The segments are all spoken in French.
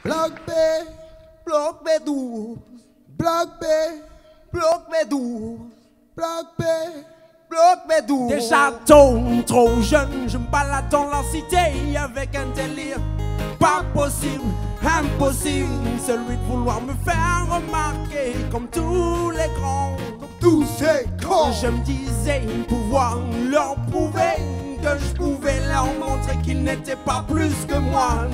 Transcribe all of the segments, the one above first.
Bloc B, bloc B12, bloc B, bloc B12, bloc B, bloc B12. Déjà trop jeune, je me balade dans la cité avec un délire pas possible, impossible, celui de vouloir me faire remarquer comme tous les grands, comme tous ces cons. Je me disais pouvoir leur prouver que je pouvais leur montrer qu'ils n'étaient pas plus que moi,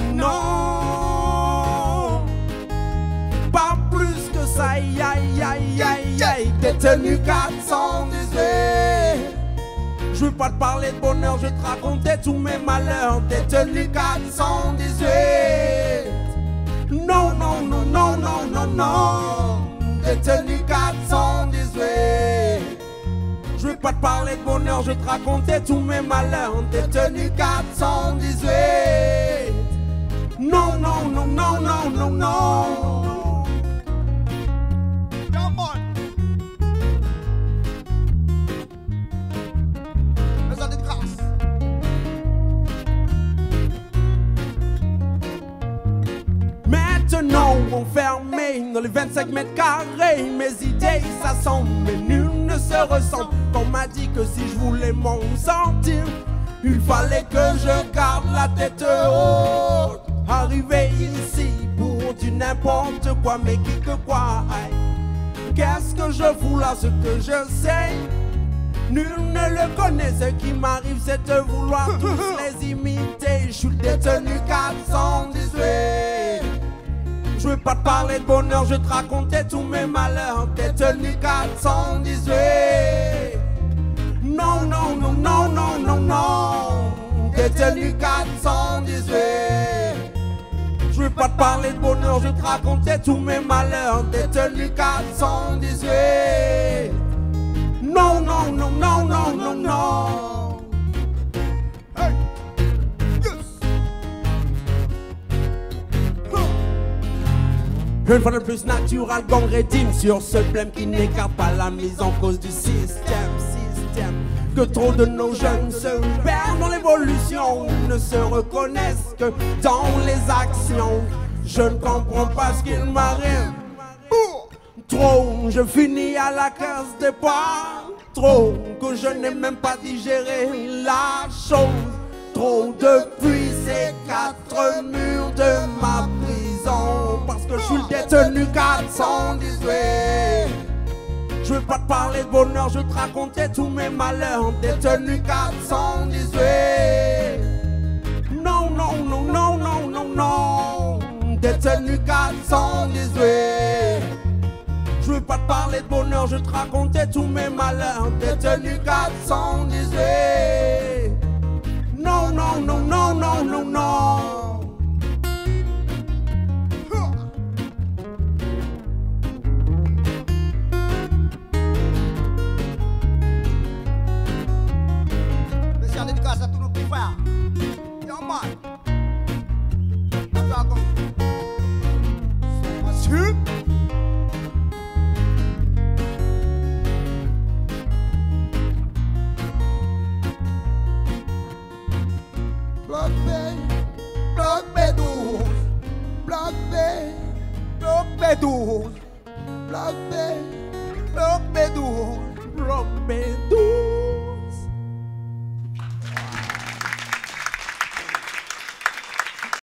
non, pas plus que ça, aïe aïe aïe aïe aïe, détenu 418. Je veux pas te parler de bonheur, je vais te raconter tous mes malheurs, détenu 418. Non, non, non, non, non, non, non, détenu 418. Je veux pas te parler de bonheur, je vais te raconter tous mes malheurs, détenu 418. Non, non, non, non, non, non, non. Maintenant enfermé dans les 25 mètres carrés, mes idées s'assemblent mais nul ne se ressemble. On m'a dit que si je voulais m'en sortir, il fallait que je garde la tête haute. Arrivé ici pour du n'importe quoi, mais qui que quoi, qu'est-ce que je fous là, ce que je sais, nul ne le connaît. Ce qui m'arrive c'est de vouloir tous les imiter. Je suis le détenu 418. Je veux pas te parler de bonheur, je vais te raconter tous mes malheurs, détenu 418. Non, non, non, non, non, non, non, détenu 418. Je veux pas te parler de bonheur, je vais te raconter tous mes malheurs, détenu 418. Non, non, non, non, non, non, non. Hey. Une fois de plus natural, gang rédime sur ce blême qui n'écarte pas la mise en cause du système. Que trop de nos jeunes se perdent dans l'évolution, ne se reconnaissent que dans les actions. Je ne comprends pas ce qu'il m'arrive. Trop, je finis à la case départ. Trop, que je n'ai même pas digéré la chose. Trop depuis ces 4 murs de ma prison, parce que je suis le détenu 418. Je veux pas te parler de bonheur, je veux te raconter tous mes malheurs, détenu 418. Non, non, non, non, non, non, non, détenu 418. Je veux pas te parler de bonheur, je veux te raconter tous mes malheurs, détenu 418. Non, non, non, non, non, non, non. Spécial dédicace à tous nos petits frères. Yo man. Monsieur. Bloc B, bloc B12, bloc B, bloc B12, bloc B.